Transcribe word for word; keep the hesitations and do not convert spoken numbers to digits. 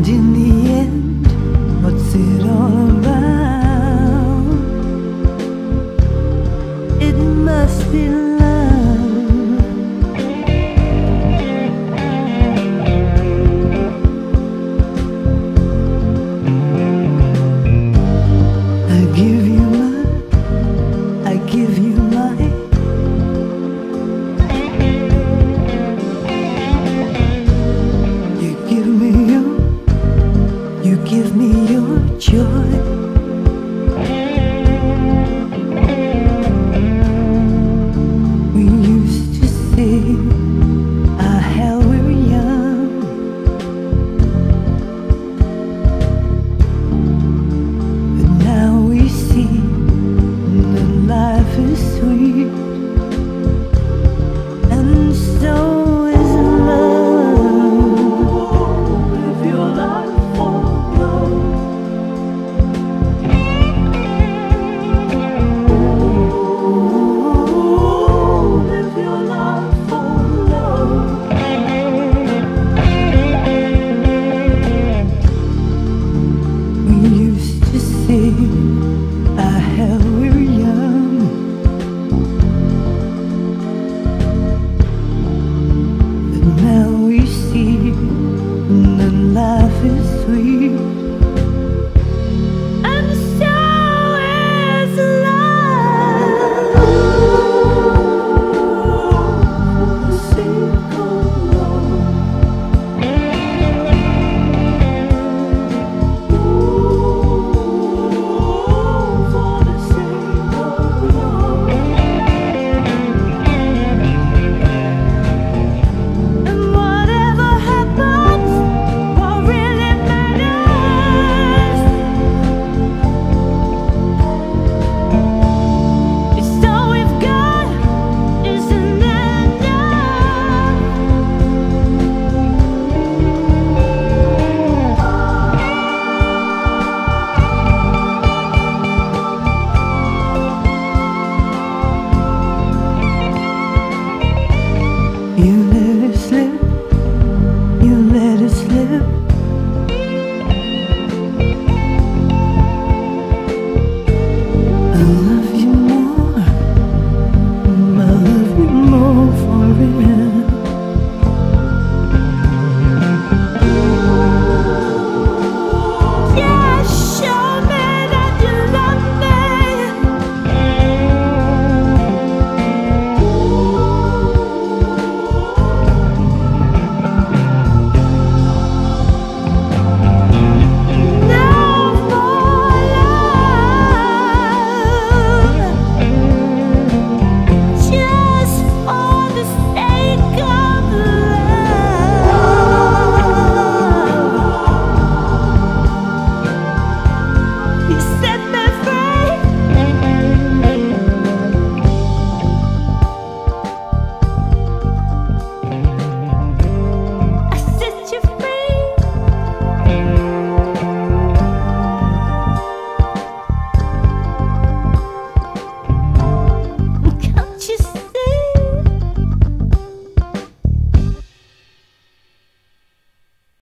in the end, what's it all about? It must be love. I give you my, I give you my. You give me your, you give me your joy. We used to say our hell we were young, but now we see that life is sweet, and so is love. Live your life for love. Live your life for love. We used to say our hell we were young, but now we see that life is sweet.